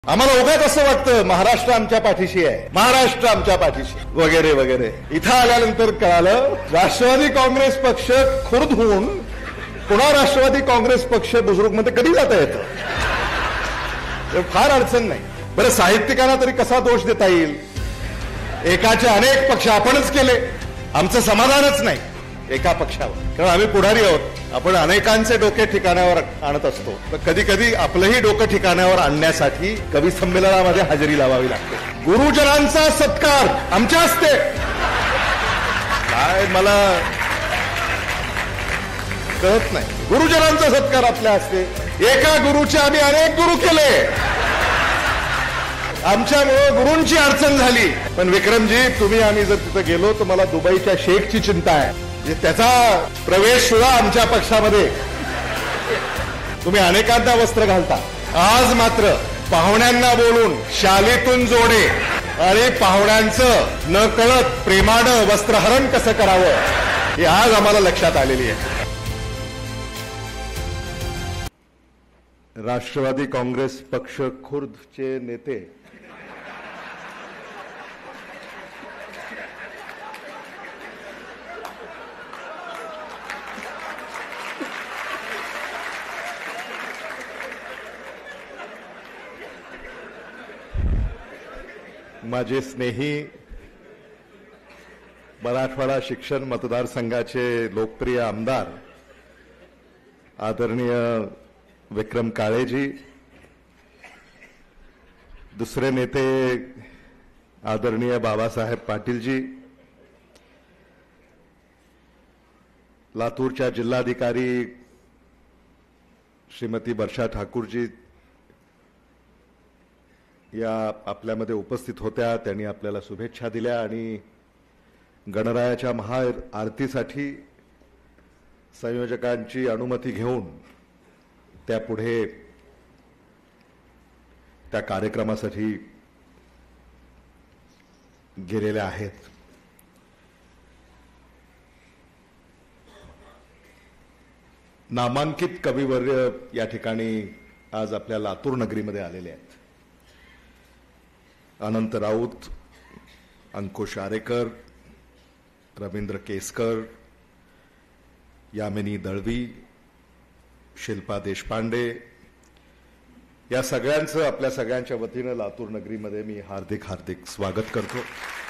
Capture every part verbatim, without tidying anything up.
आम्हाला उगाच असं वाटतं महाराष्ट्र आमच्या पाठीशी आहे, महाराष्ट्र आमच्या पाठीशी वगैरे वगैरे. इथं आल्यानंतर कळालं राष्ट्रवादी काँग्रेस पक्ष खुर्द होऊन पुन्हा राष्ट्रवादी काँग्रेस पक्ष बुजुर्ग मध्ये कधी जाता येतं, फार अडचण नाही. बरं, साहित्यिकांना तरी कसा दोष देता येईल? एकाचे अनेक पक्ष आपणच केले, आमचं समाधानच नाही एका पक्षावर, कारण आम्ही पुढारी आहोत. आपण अनेकांचे डोके ठिकाणावर आणत असतो, तर कधी कधी आपलंही डोकं ठिकाणावर आणण्यासाठी कवी संमेलनामध्ये हजेरी लावावी लागते. गुरुजनांचा सत्कार आमच्या हस्ते, काय मला कळत नाही. गुरुजनांचा सत्कार आपल्या हस्ते, एका गुरुचे आम्ही अनेक गुरु केले, आमच्यामुळे गुरूंची अडचण झाली. पण विक्रमजी, तुम्ही आम्ही जर तिथं गेलो तर मला दुबईच्या शेखची चिंता आहे, त्याचा प्रवेश सुद्धा आमच्या पक्षामध्ये. तुम्ही अनेकांना वस्त्र घालता, आज मात्र पाहुण्यांना बोलून शालीतून जोडे आणि पाहुण्यांचं न कळत प्रेमानं वस्त्रहरण कसं करावं हे आज आम्हाला लक्षात आलेली आहे. राष्ट्रवादी काँग्रेस पक्ष खुर्दचे नेते माझे स्नेही मराठवाडा शिक्षण मतदारसंघाचे लोकप्रिय आमदार आदरणीय विक्रम काळेजी, दुसरे नेते आदरणीय बाबासाहेब पाटीलजी, लातूरच्या जिल्हाधिकारी श्रीमती वर्षा ठाकूरजी या आपल्यामध्ये उपस्थित होत्या. त्यांनी आपल्याला शुभेच्छा दिल्या आणि गणरायाच्या महाआरतीसाठी संयोजकांची अनुमती घेऊन त्यापुढे त्या कार्यक्रमासाठी गेलेल्या आहेत. नामांकित कविवर्य या ठिकाणी आज आपल्या लातूर नगरीमध्ये आलेले आहेत. अनंत राऊत, अंकुश आरेकर, रवींद्र केसकर, यामिनी दळवी, शिल्पा देशपांडे या सगळ्यांचं आपल्या सगळ्यांच्या वतीनं लातूर नगरीमध्ये मी हार्दिक हार्दिक स्वागत करतो.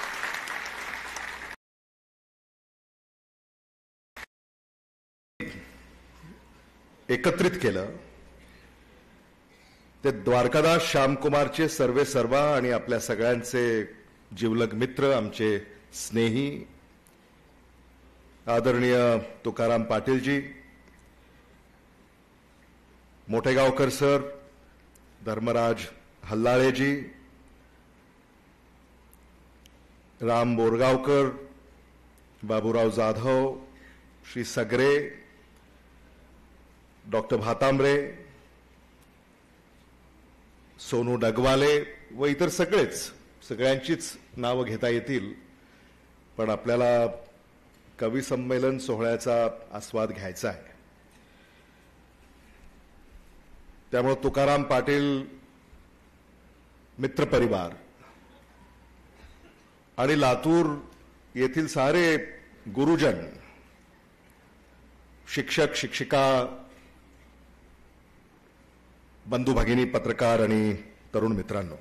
एकत्रित केलं ते द्वारकादास श्यामकुमारचे सर्वे सर्वा आणि आपल्या सगळ्यांचे जिवलग मित्र, आमचे स्नेही आदरणीय तुकाराम पाटीलजी, मोठेगावकर सर, धर्मराज हल्लाळेजी, राम बोरगावकर, बाबूराव जाधव, श्री सगरे, डॉक्टर भातांब्रे, सोनू डगवाले व इतर सगळेच, सगळ्यांचीच नावं घेता येतील, पण आपल्याला कवी संमेलन सोहळ्याचा आस्वाद घ्यायचा आहे. त्यामुळे तुकाराम पाटील मित्रपरिवार आणि लातूर येथील सारे गुरुजन, शिक्षक शिक्षिका, बंधू भगिनी, पत्रकार आणि तरुण मित्रांनो,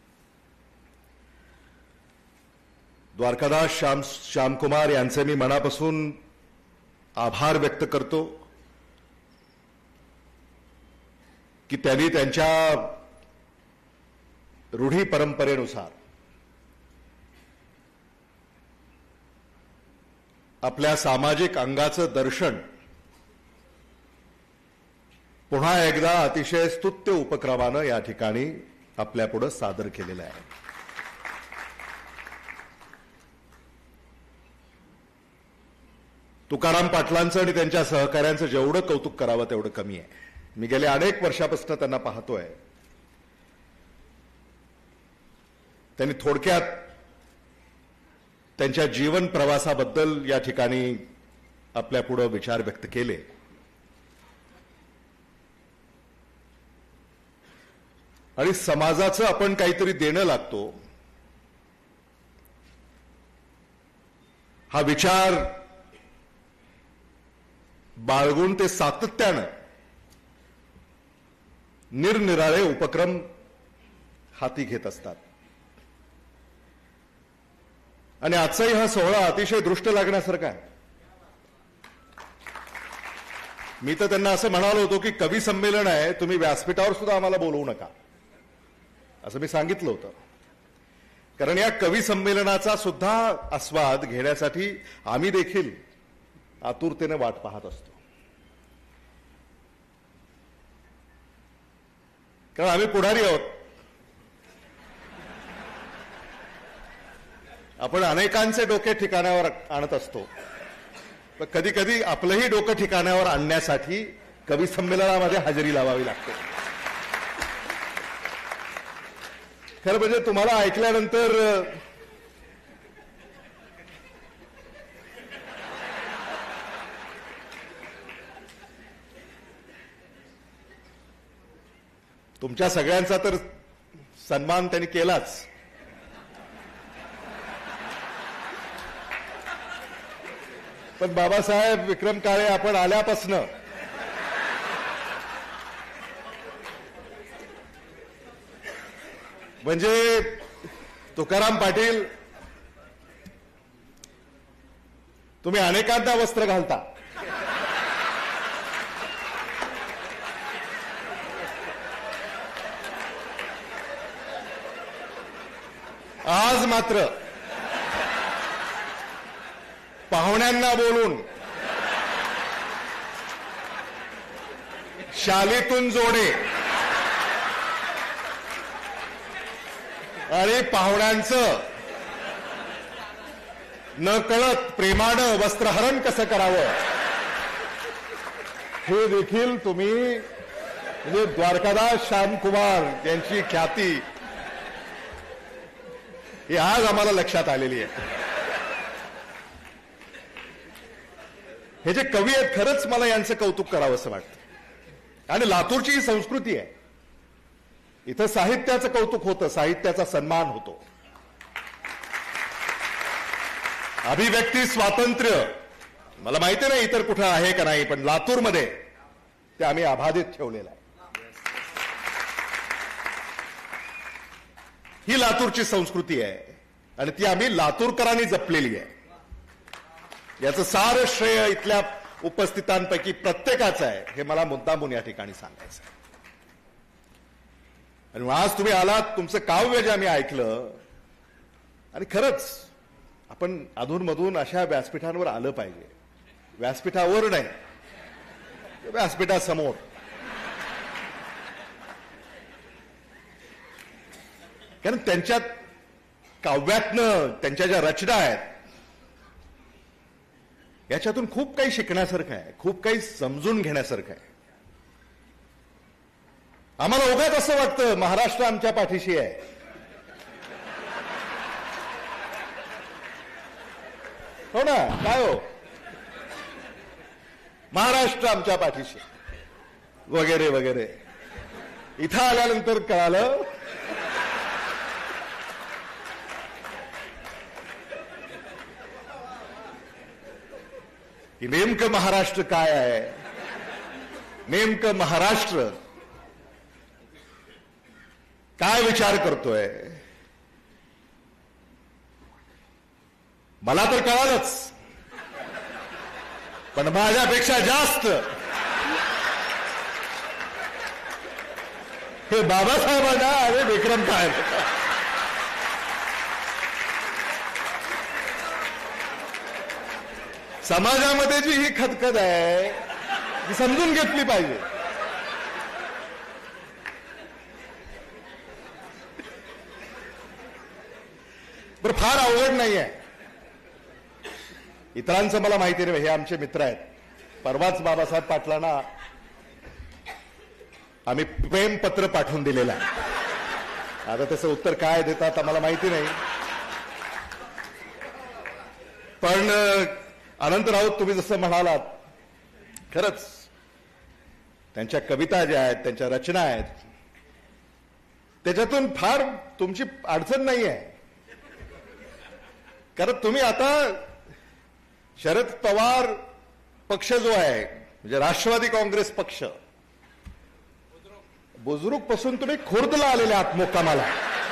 द्वारकादास श्याम श्यामकुमार यांचे मी मनापासून आभार व्यक्त करतो की त्यांनी त्यांच्या रूढी परंपरेनुसार आपल्या सामाजिक अंगाचं दर्शन पुन्हा एकदा अतिशय स्तुत्य उपक्रमानं या ठिकाणी आपल्यापुढे सादर केलेलं आहे. तुकाराम पाटलांचं आणि त्यांच्या सहकाऱ्यांचं जेवढं कौतुक करावं तेवढं कमी आहे. मी गेल्या अनेक वर्षापासून त्यांना पाहतोय. त्यांनी थोडक्यात त्यांच्या जीवन प्रवासाबद्दल या ठिकाणी आपल्यापुढे विचार व्यक्त केले. आणि समाजाचं आपण काहीतरी देणं लागतो हा विचार बाळगून ते सातत्यानं निरनिराळे उपक्रम हाती घेत असतात. आणि आजचाही हा सोहळा अतिशय दृष्ट लागण्यासारखा आहे. मी तर त्यांना असं म्हणालो होतो की कवी संमेलन आहे, तुम्ही व्यासपीठावर सुद्धा आम्हाला बोलवू नका असं मी सांगितलं होतं. कारण या कवी संमेलनाचा सुद्धा आस्वाद घेण्यासाठी आम्ही देखील आतुरतेने वाट पाहत असतो. कारण आम्ही पुढारी आहोत. आपण अनेकांचे डोके ठिकाणावर आणत असतो, पण कधी कधी आपलंही डोकं ठिकाणावर आणण्यासाठी कवी संमेलनामध्ये हजेरी लावावी लागते. खरं म्हणजे तुम्हाला ऐकल्यानंतर तुमच्या सगळ्यांचा तर सन्मान त्यांनी केलाच, पण बाबासाहेब विक्रम काळे आपण आल्यापासनं म्हणजे तुकाराम पाटील तुम्ही अनेकांना वस्त्र घालता, आज मात्र पाहुण्यांना बोलून शालीतून जोडे आणि पाहुण्यांचं न कळत प्रेमानं वस्त्रहरण कसं करावं हे देखील तुम्ही म्हणजे द्वारकादास श्यामकुमार यांची ख्याती ही आज आम्हाला लक्षात आलेली आहे. हे जे कवी आहेत खरंच मला यांचं कौतुक करावं असं वाटतं. आणि लातूरची ही संस्कृती आहे, इथं साहित्याचं कौतुक होतं, साहित्याचा सन्मान होतो, अभिव्यक्ती स्वातंत्र्य मला माहिती नाही इतर कुठं आहे का नाही, पण लातूरमध्ये ते आम्ही अबाधित ठेवलेलं आहे. ही लातूरची संस्कृती आहे आणि ती आम्ही लातूरकरांनी जपलेली आहे. याचं सारं श्रेय इथल्या उपस्थितांपैकी प्रत्येकाचं आहे, हे मला मुद्दामून या ठिकाणी सांगायचं आहे. आणि आज तुम्ही आलात, तुमचं काव्य जे आम्ही ऐकलं, आणि खरंच आपण अधूनमधून अशा व्यासपीठांवर आलं पाहिजे. व्यासपीठावर नाही, व्यासपीठासमोर. कारण त्यांच्यात काव्यातनं त्यांच्या ज्या रचना आहेत याच्यातून खूप काही शिकण्यासारखं आहे, खूप काही समजून घेण्यासारखं आहे. आम्हाला उगाच असं वाटतं महाराष्ट्र आमच्या पाठीशी आहे. हो ना, काय हो, महाराष्ट्र आमच्या पाठीशी वगैरे वगैरे. इथं आल्यानंतर कळालं की नेमकं महाराष्ट्र काय आहे, नेमकं महाराष्ट्र काय विचार करतोय. मला तर कळालंच, पण माझ्यापेक्षा जास्त हे बाबासाहेबांना आणि विक्रम काळे समाजामध्ये जी ही खदखद आहे ती समजून घेतली पाहिजे. बरं, फार अवघड नाही आहे. इतरांचं मला माहिती नाही, हे आमचे मित्र आहेत. परवाच बाबासाहेब पाटलांना आम्ही प्रेमपत्र पाठवून दिलेलं आहे. आता त्याचं उत्तर काय देतात आम्हाला माहिती नाही, पण अनंत राऊत तुम्ही जसं म्हणालात, खरंच त्यांच्या कविता ज्या आहेत, त्यांच्या रचना आहेत, त्याच्यातून फार तुमची अडचण नाही आहे, कारण तुम्ही आता शरद पवार पक्ष जो आहे म्हणजे राष्ट्रवादी काँग्रेस पक्ष, बुजुर्ग पासून तुम्ही खुर्दला आलेले आहात मुक्कामाला,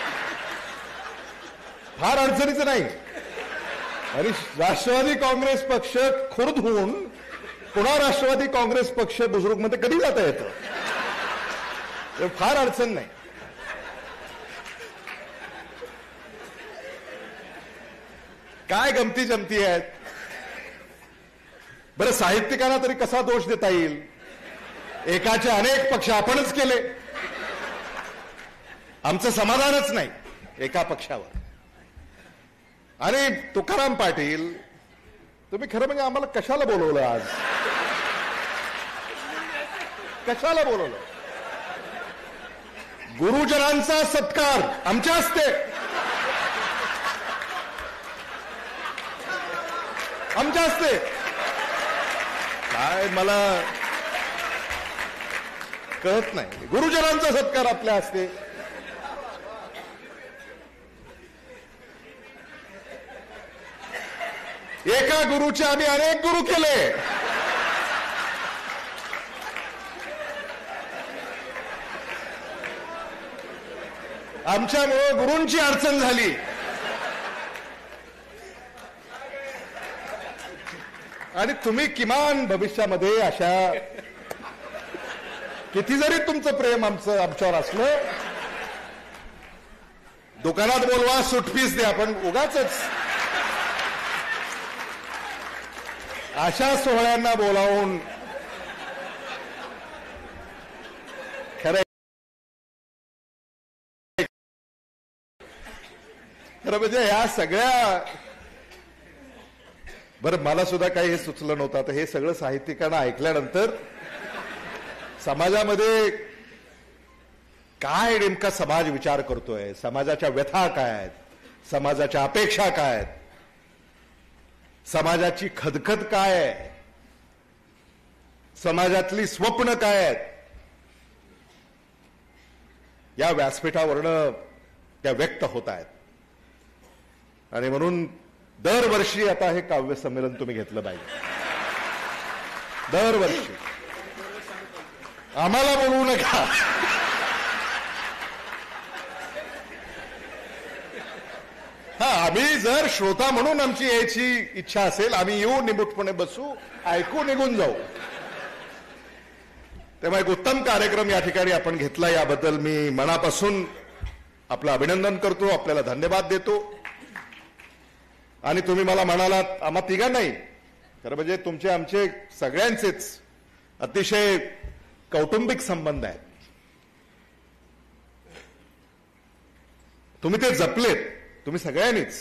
फार अडचणीचं नाही. आणि राष्ट्रवादी काँग्रेस पक्ष खुर्द होऊन पुन्हा राष्ट्रवादी काँग्रेस पक्ष बुजुर्ग मध्ये कधी जाता येतं, फार अडचण नाही. काय गमती जमती आहेत. बरं, साहित्यिकांना तरी कसा दोष देता येईल, एकाचे अनेक पक्ष आपणच केले, आमचं समाधानच नाही एका पक्षावर. आणि तुकाराम पाटील, तुम्ही खरं म्हणजे आम्हाला कशाला बोलवलं आज, कशाला बोलवलं. गुरुजनांचा सत्कार आमच्या हस्ते, आमच्या हस्ते. काय मला कळत नाही, गुरुजनांचा सत्कार आपल्या हस्ते. एका गुरुचे आम्ही अनेक गुरु केले. आमच्यामुळे गुरूंची अडचण झाली. आणि तुम्ही किमान भविष्यामध्ये अशा, किती जरी तुमचं प्रेम आमचं आमच्यावर असलं, दुकानात बोलवा, सुटपीस द्या, पण उगाचच अशा सोहळ्यांना बोलावून खरं खरं म्हणजे ह्या सगळ्या. बरं, मला सुद्धा काही हे सुचलं नव्हतं. तर हे सगळं साहित्यिकांना ऐकल्यानंतर समाजामध्ये काय नेमका समाज विचार करतोय, समाजाच्या व्यथा काय आहेत, समाजाच्या अपेक्षा काय आहेत, समाजाची खदखद काय आहे, समाजातली स्वप्न काय आहेत, या व्यासपीठावरनं त्या व्यक्त होत आहेत. आणि म्हणून दरवर्षी आता हे काव्य संमेलन तुम्ही घेतलं पाहिजे, दरवर्षी. आम्हाला बोलवू नका. हा, आम्ही जर श्रोता म्हणून आमची यायची इच्छा असेल, आम्ही येऊ, निमूटपणे बसू, ऐकू, निघून जाऊ. तेव्हा एक उत्तम कार्यक्रम या ठिकाणी आपण घेतला, याबद्दल मी मनापासून आपलं अभिनंदन करतो, आपल्याला धन्यवाद देतो. आणि तुम्ही मला म्हणालात, आम्हा तिघांनाही, खरं म्हणजे तुमचे आमचे सगळ्यांचेच अतिशय कौटुंबिक संबंध आहेत, तुम्ही ते जपलेत, तुम्ही सगळ्यांनीच.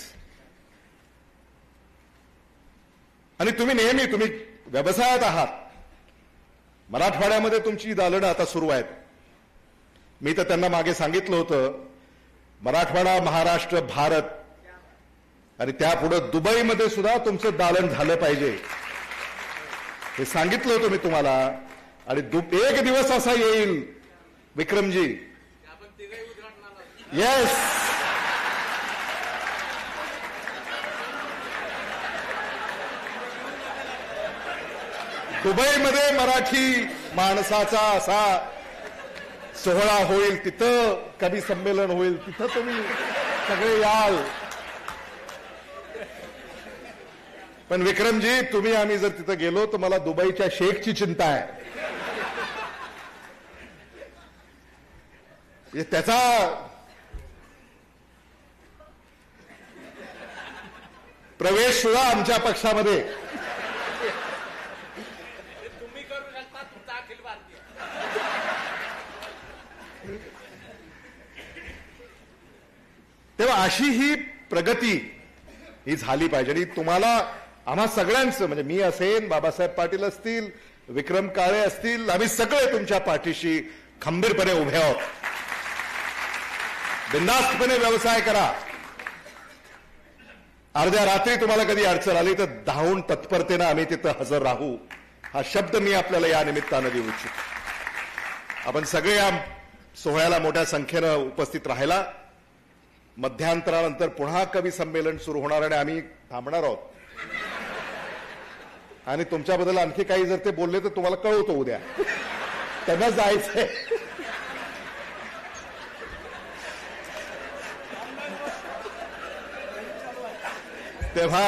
आणि तुम्ही नेहमी, तुम्ही व्यवसायात आहात, मराठवाड्यामध्ये तुमची दालनं आता सुरू आहेत. मी तर त्यांना मागे सांगितलं होतं, मराठवाडा, महाराष्ट्र, भारत आणि त्यापुढे दुबईमध्ये सुद्धा तुमचं दालन झालं पाहिजे, हे सांगितलं होतं मी तुम्हाला. आणि एक दिवस असा येईल विक्रमजी, येस, दुबईमध्ये मराठी माणसाचा असा सोहळा होईल, तिथं कवी संमेलन होईल, तिथं तुम्ही सगळे याल. पण विक्रमजी, तुम्ही आम्ही जर तिथं गेलो तर मला दुबईच्या शेखची चिंता आहे. त्याचा प्रवेश सुद्धा आमच्या पक्षामध्ये तुम्ही करू शकता, तुमचा अखिल भारतीय. तेव्हा अशी ही प्रगती ही झाली पाहिजे. आणि तुम्हाला, आम्हा सगळ्यांचं, म्हणजे मी असेन, बाबासाहेब पाटील असतील, विक्रम काळे असतील, आम्ही सगळे तुमच्या पाठीशी खंबीरपणे उभे आहोत. बिनधास्तपणे व्यवसाय करा. अर्ध्या रात्री तुम्हाला कधी अडचण आली तर धावून तत्परतेनं आम्ही तिथं हजर राहू, हा शब्द मी आपल्याला या निमित्तानं देऊ इच्छितो. आपण सगळे या सोहळ्याला मोठ्या संख्येनं उपस्थित राहिला. मध्यांतरानंतर पुन्हा कवी संमेलन सुरू होणार आणि आम्ही थांबणार आहोत. आणि तुमच्याबद्दल आणखी काही जर ते बोलले तर तुम्हाला कळवतो उद्या. त्यांना जायचंय. तेव्हा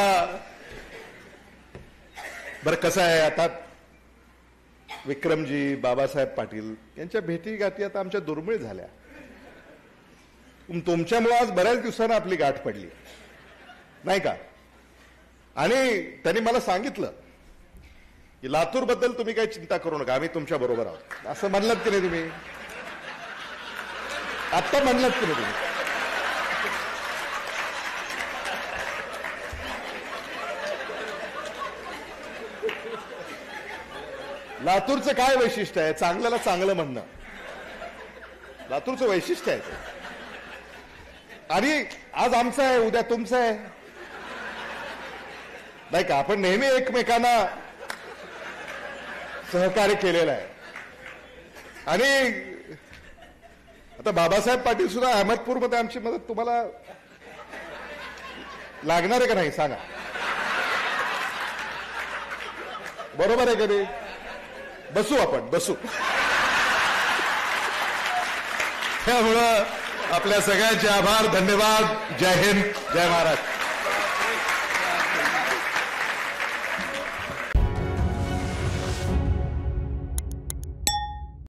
बरं कसं आहे, आता विक्रमजी, बाबासाहेब पाटील यांच्या भेटी गाठी आता आमच्या दुर्मिळ झाल्या. तुमच्यामुळे आज बऱ्याच दिवसांना आपली गाठ पडली नाही का. आणि त्यांनी मला सांगितलं की लातूर बद्दल तुम्ही काही चिंता करू नका, आम्ही तुमच्या बरोबर आहोत. असं म्हणलात की नाही तुम्ही? आत्ता म्हणलात की नाही तुम्ही? लातूरचं काय वैशिष्ट्य आहे? चांगल्याला चांगलं म्हणणं लातूरचं वैशिष्ट्य आहे. आणि आज आमचं आहे, उद्या तुमचं आहे नाही का. आपण नेहमी एकमेकांना सहकार्य केलेलं आहे. आणि आता बाबासाहेब पाटील सुद्धा अहमदपूरमध्ये आमची मदत तुम्हाला लागणार आहे का नाही सांगा. बरोबर आहे का नाही? बसू आपण बसू. त्यामुळं आपल्या सगळ्यांचे आभार, धन्यवाद. जय हिंद, जय महाराष्ट्र.